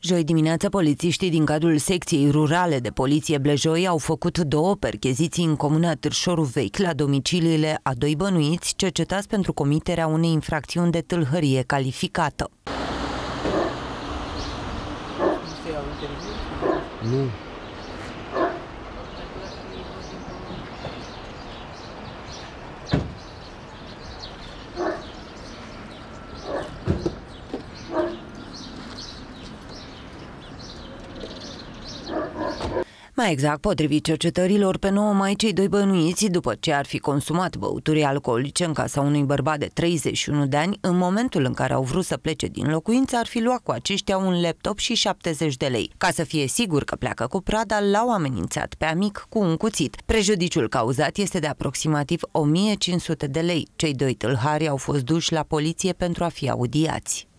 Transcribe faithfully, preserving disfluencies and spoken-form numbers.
Joi dimineață, polițiștii din cadrul secției rurale de poliție Blejoi au făcut două percheziții în comuna Târșoru Vechi la domiciliile a doi bănuiți cercetați pentru comiterea unei infracțiuni de tâlhărie calificată. Nu. Mai exact, potrivit cercetărilor, pe nouă mai cei doi bănuiți, după ce ar fi consumat băuturi alcoolice în casa unui bărbat de treizeci și unu de ani, în momentul în care au vrut să plece din locuință, ar fi luat cu aceștia un laptop și șaptezeci de lei. Ca să fie sigur că pleacă cu prada, l-au amenințat pe amic cu un cuțit. Prejudiciul cauzat este de aproximativ o mie cinci sute de lei. Cei doi tâlhari au fost duși la poliție pentru a fi audiați.